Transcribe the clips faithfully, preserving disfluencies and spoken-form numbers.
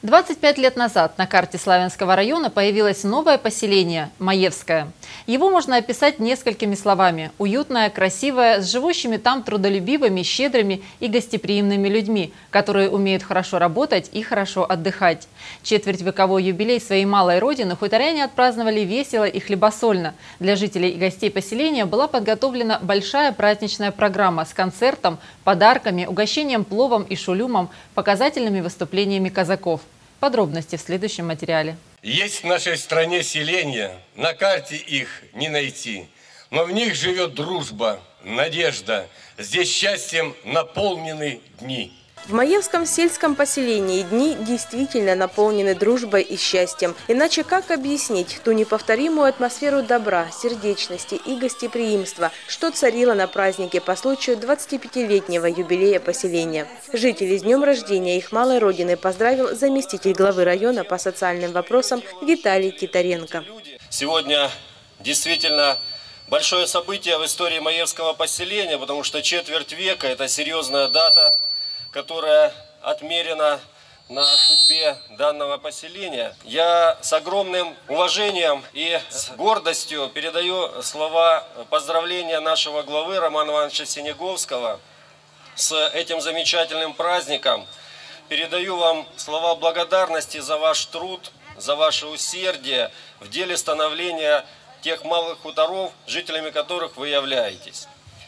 двадцать пять лет назад на карте Славянского района появилось новое поселение – Маевское. Его можно описать несколькими словами – уютное, красивое, с живущими там трудолюбивыми, щедрыми и гостеприимными людьми, которые умеют хорошо работать и хорошо отдыхать. Четвертьвековой юбилей своей малой родины хуторяне отпраздновали весело и хлебосольно. Для жителей и гостей поселения была подготовлена большая праздничная программа с концертом, подарками, угощением пловом и шулюмом, показательными выступлениями казаков. Подробности в следующем материале. Есть в нашей стране селения, на карте их не найти, но в них живет дружба, надежда, здесь счастьем наполнены дни. В Маевском сельском поселении дни действительно наполнены дружбой и счастьем. Иначе как объяснить ту неповторимую атмосферу добра, сердечности и гостеприимства, что царило на празднике по случаю двадцатипятилетнего юбилея поселения. Жителей с днем рождения их малой родины поздравил заместитель главы района по социальным вопросам Виталий Титаренко. Сегодня действительно большое событие в истории Маевского поселения, потому что четверть века – это серьезная дата, которая отмерена на судьбе данного поселения. Я с огромным уважением и с гордостью передаю слова поздравления нашего главы Романа Ивановича Синеговского с этим замечательным праздником. Передаю вам слова благодарности за ваш труд, за ваше усердие в деле становления тех малых хуторов, жителями которых вы являетесь.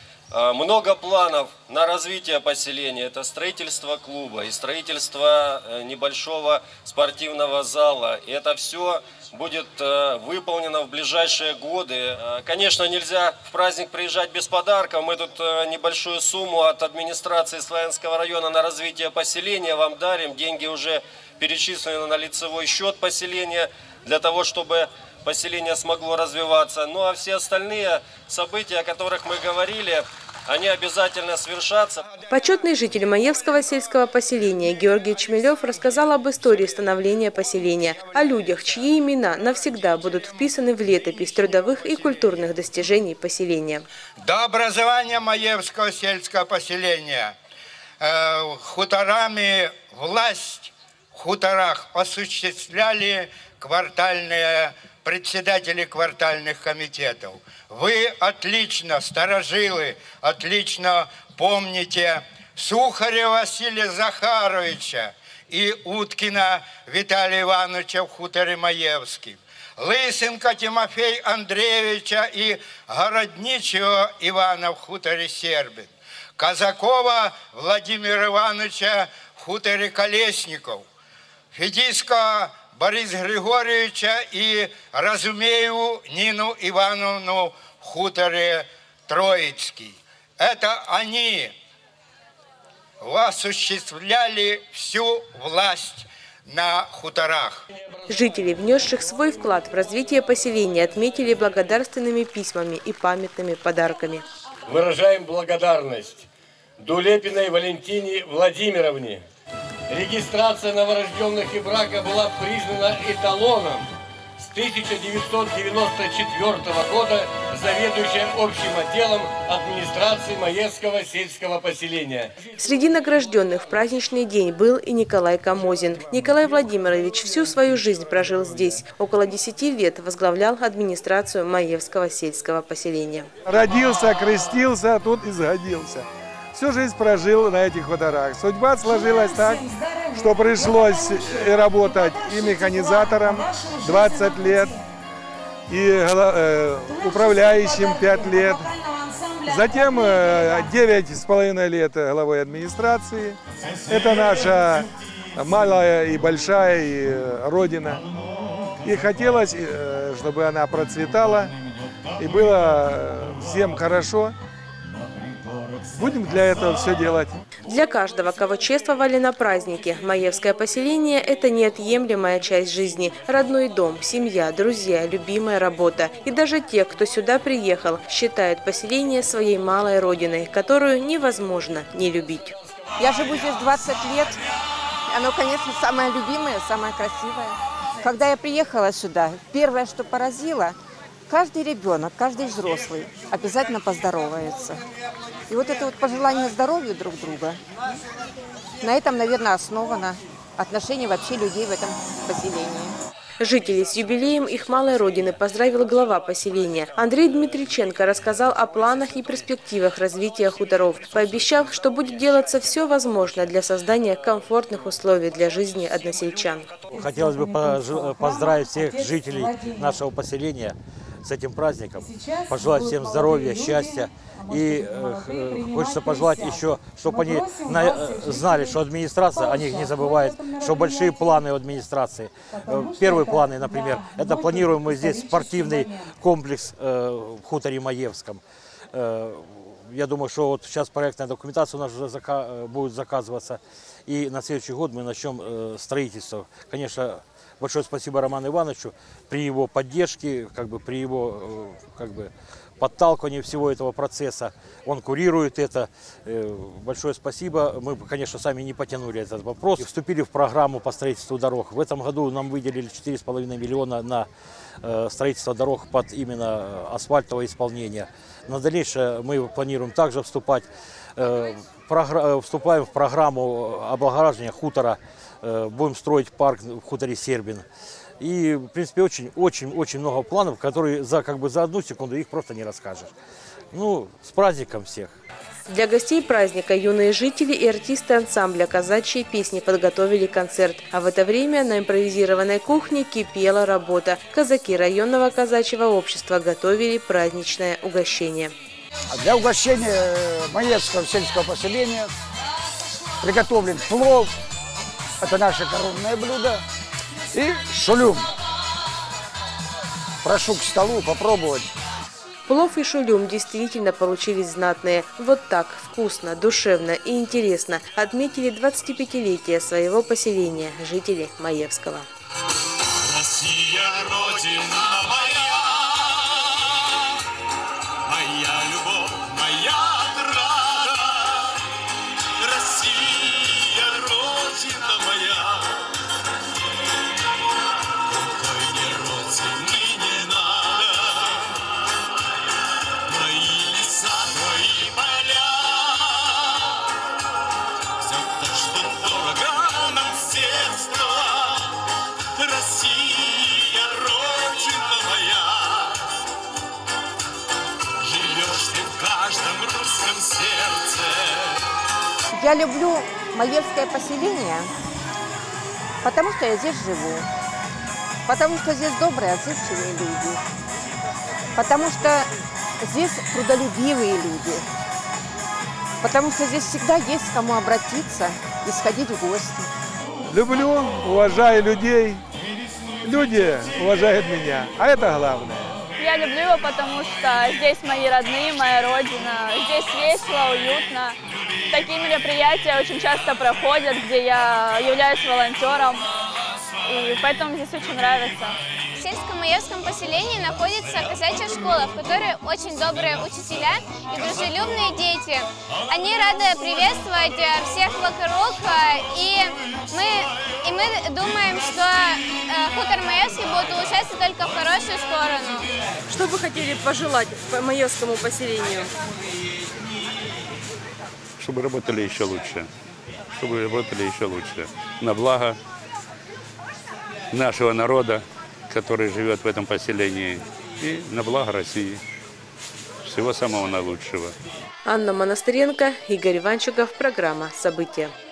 Много планов на развитие поселения. Это строительство клуба и строительство небольшого спортивного зала. И это все будет выполнено в ближайшие годы. Конечно, нельзя в праздник приезжать без подарков. Мы тут небольшую сумму от администрации Славянского района на развитие поселения вам дарим. Деньги уже перечислены на лицевой счет поселения для того, чтобы поселение смогло развиваться. Ну а все остальные события, о которых мы говорили, они обязательно свершатся. Почетный житель Маевского сельского поселения Георгий Чмелев рассказал об истории становления поселения, о людях, чьи имена навсегда будут вписаны в летопись трудовых и культурных достижений поселения. До образования Маевского сельского поселения э, хуторами власть в хуторах осуществляли квартальные председатели квартальных комитетов. Вы отлично, старожилы, отлично помните Сухаря Василия Захаровича и Уткина Виталия Ивановича в хуторе Маевском, Лысенко Тимофея Андреевича и Городничего Ивана в хуторе Сербин, Казакова Владимира Ивановича в хуторе Колесников, Федиска Бориса Григорьевича и Разумееву Нину Ивановну в хуторе Троицкий. Это они осуществляли всю власть на хуторах. Жители, внесших свой вклад в развитие поселения, отметили благодарственными письмами и памятными подарками. Выражаем благодарность Дулепиной Валентине Владимировне. Регистрация новорожденных и брака была признана эталоном с тысяча девятьсот девяносто четвёртого года заведующая общим отделом администрации Маевского сельского поселения. Среди награжденных в праздничный день был и Николай Камозин. Николай Владимирович всю свою жизнь прожил здесь. Около десяти лет возглавлял администрацию Маевского сельского поселения. Родился, крестился, тут и сгодился. Всю жизнь прожил на этих хуторах. Судьба сложилась так, что пришлось работать и механизатором двадцать лет, и э, управляющим пять лет. Затем э, девять с половиной лет главой администрации. Это наша малая и большая и родина. И хотелось, э, чтобы она процветала и было всем хорошо. Будем для этого все делать. Для каждого, кого чествовали на празднике, Маевское поселение – это неотъемлемая часть жизни. Родной дом, семья, друзья, любимая работа. И даже те, кто сюда приехал, считают поселение своей малой родиной, которую невозможно не любить. Я живу здесь двадцать лет. Оно, конечно, самое любимое, самое красивое. Когда я приехала сюда, первое, что поразило – каждый ребенок, каждый взрослый обязательно поздоровается. И вот это вот пожелание здоровья друг друга, на этом, наверное, основано отношение вообще людей в этом поселении. Жителей с юбилеем их малой родины поздравил глава поселения. Андрей Дмитриченко рассказал о планах и перспективах развития хуторов, пообещав, что будет делаться все возможное для создания комфортных условий для жизни односельчан. Хотелось бы поздравить всех жителей нашего поселения с этим праздником, пожелать всем здоровья, счастья. И э, хочется пожелать еще, чтобы они на, знали, что администрация о них не забывает, что большие планы у администрации. Э, первые планы, например, это планируем мы здесь спортивный комплекс э, в хуторе Маевском. Э, я думаю, что вот сейчас проектная документация у нас уже зака будет заказываться. И на следующий год мы начнем э, строительство. Конечно, большое спасибо Роману Ивановичу при его поддержке, как бы при его э, как бы, подталкивании всего этого процесса. Он курирует это. Большое спасибо. Мы, конечно, сами не потянули этот вопрос. Вступили в программу по строительству дорог. В этом году нам выделили четыре с половиной миллиона на строительство дорог под именно асфальтовое исполнение. На дальнейшее мы планируем также вступать. Вступаем в программу облагораживания хутора. Будем строить парк в хуторе Сербин. И, в принципе, очень-очень-очень много планов, которые за, как бы, за одну секунду их просто не расскажешь. Ну, с праздником всех! Для гостей праздника юные жители и артисты ансамбля «Казачьи песни» подготовили концерт. А в это время на импровизированной кухне кипела работа. Казаки районного казачьего общества готовили праздничное угощение. Для угощения Маевского сельского поселения приготовлен плов. Это наше коронное блюдо. И шулюм. Прошу к столу попробовать. Плов и шулюм действительно получились знатные. Вот так вкусно, душевно и интересно отметили двадцатипятилетие своего поселения жители Маевского. Россия, Родина моя, моя любовь, моя отрада. Россия, Родина моя. Россия, Родина моя, живешь ты в каждом русском сердце. Я люблю Маевское поселение, потому что я здесь живу, потому что здесь добрые, отзывчивые люди, потому что здесь трудолюбивые люди, потому что здесь всегда есть к кому обратиться и сходить в гости. Люблю, уважаю людей, люди уважают меня, а это главное. Я люблю его, потому что здесь мои родные, моя родина, здесь весело, уютно. Такие мероприятия очень часто проходят, где я являюсь волонтером, и поэтому здесь очень нравится. В сельско-маевском поселении находится казачья школа, в которой очень добрые учителя и дружелюбные дети. Они рады приветствовать всех вокруг, и мы, и мы думаем, что хутор Маевский будет улучшаться только в хорошую сторону. Что вы хотели пожелать по Маевскому поселению? Чтобы работали еще лучше, чтобы работали еще лучше. На благо нашего народа, который живет в этом поселении, и на благо России. Всего самого наилучшего. Анна Монастыренко, Игорь Иванчуков, программа «События».